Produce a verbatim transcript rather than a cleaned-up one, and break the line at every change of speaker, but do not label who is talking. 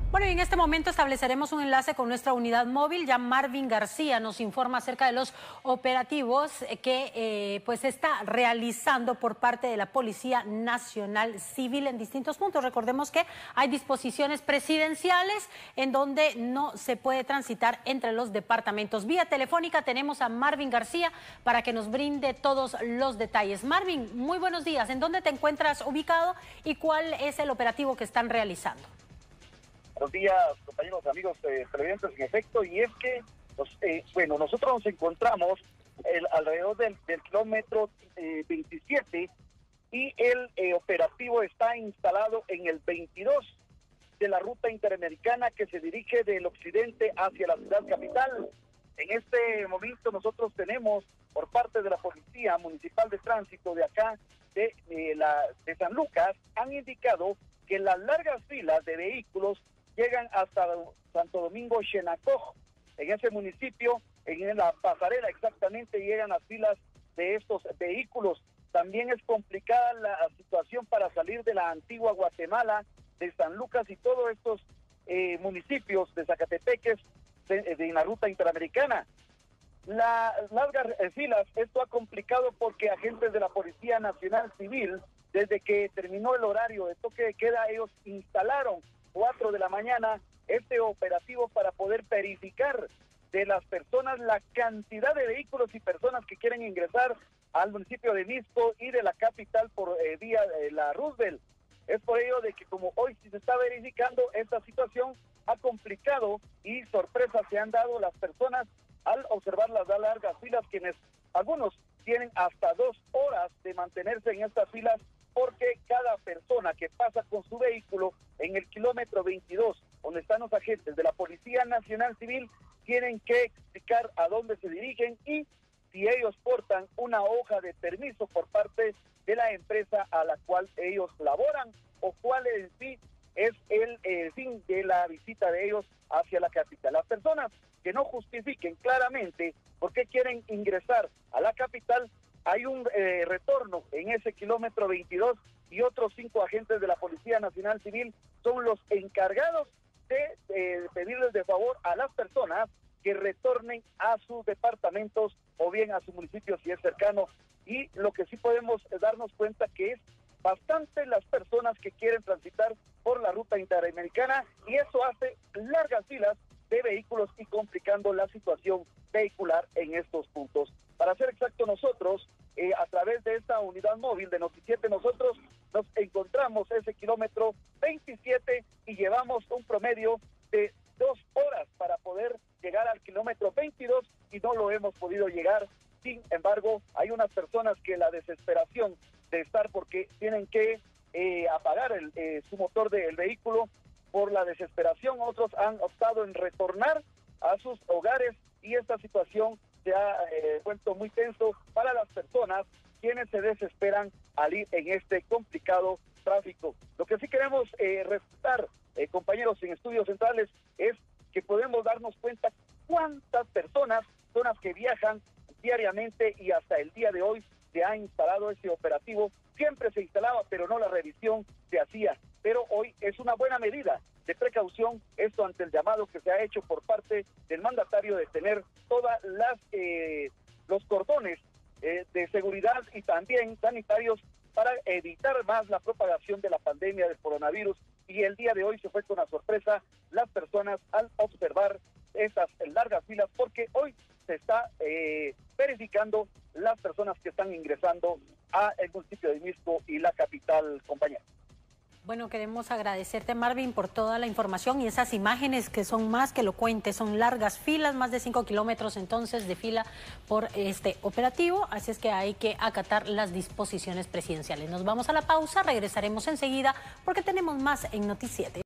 Bueno, y en este momento estableceremos un enlace con nuestra unidad móvil. Ya Marvin García nos informa acerca de los operativos que eh, pues está realizando por parte de la Policía Nacional Civil en distintos puntos. Recordemos que hay disposiciones presidenciales en donde no se puede transitar entre los departamentos. Vía telefónica tenemos a Marvin García para que nos brinde todos los detalles. Marvin, muy buenos días. ¿En dónde te encuentras ubicado y cuál es el operativo que están realizando?
Buenos días, compañeros, amigos eh, televidentes, en efecto, y es que, nos, eh, bueno, nosotros nos encontramos el, alrededor del, del kilómetro eh, veintisiete y el eh, operativo está instalado en el veintidós de la ruta interamericana que se dirige del occidente hacia la ciudad capital. En este momento nosotros tenemos, por parte de la Policía Municipal de Tránsito de acá, de, de, la, de San Lucas, han indicado que las largas filas de vehículos llegan hasta Santo Domingo Xenacoj. En ese municipio, en la pasarela exactamente, llegan las filas de estos vehículos. También es complicada la situación para salir de la antigua Guatemala, de San Lucas y todos estos eh, municipios de Zacatepeques de, de la ruta interamericana. Las largas eh, filas, esto ha complicado porque agentes de la Policía Nacional Civil, desde que terminó el horario de toque de queda, ellos instalaron cuatro de la mañana este operativo para poder verificar de las personas la cantidad de vehículos y personas que quieren ingresar al municipio de Misco y de la capital por eh, vía eh, la Roosevelt. Es por ello de que como hoy se está verificando esta situación, ha complicado y sorpresas se han dado las personas al observar las largas filas, quienes algunos tienen hasta dos horas de mantenerse en estas filas, porque cada persona que pasa con su vehículo en el kilómetro veintidós, donde están los agentes de la Policía Nacional Civil, tienen que explicar a dónde se dirigen y si ellos portan una hoja de permiso por parte de la empresa a la cual ellos laboran, o cuál en sí es el eh, fin de la visita de ellos hacia la capital. Las personas que no justifiquen claramente por qué quieren ingresar a la capital, hay un eh, retorno en ese kilómetro veintidós y otros cinco agentes de la Policía Nacional Civil son los encargados de eh, pedirles de favor a las personas que retornen a sus departamentos o bien a su municipio si es cercano. Y lo que sí podemos darnos cuenta que es bastante las personas que quieren transitar por la ruta interamericana y eso hace largas filas de vehículos y complicando la situación vehicular en estos puntos. Para ser exacto, nosotros, eh, a través de esta unidad móvil de Noticiete, nosotros nos encontramos ese kilómetro veintisiete y llevamos un promedio de dos horas para poder llegar al kilómetro veintidós y no lo hemos podido llegar. Sin embargo, hay unas personas que la desesperación de estar porque tienen que eh, apagar el, eh, su motor del vehículo por la desesperación, otros han optado en retornar a sus hogares y esta situación se ha eh, vuelto muy tenso para las personas quienes se desesperan al ir en este complicado tráfico. Lo que sí queremos eh, resaltar, eh, compañeros en estudios centrales, es que podemos darnos cuenta cuántas personas son las que viajan diariamente y hasta el día de hoy se ha instalado ese operativo. Siempre se instalaba, pero no la revisión se hacía. Pero hoy es una buena medida de precaución, esto ante el llamado que se ha hecho por parte del mandatario de tener todas las eh, los cordones eh, de seguridad y también sanitarios para evitar más la propagación de la pandemia del coronavirus. Y el día de hoy se fue con la sorpresa las personas al observar esas largas filas, porque hoy se está eh, verificando las personas que están ingresando a el municipio de Misco y la capital, compañera.
Bueno, queremos agradecerte, Marvin, por toda la información y esas imágenes que son más que elocuentes. Son largas filas, más de cinco kilómetros entonces de fila por este operativo. Así es que hay que acatar las disposiciones presidenciales. Nos vamos a la pausa, regresaremos enseguida porque tenemos más en Noticiete.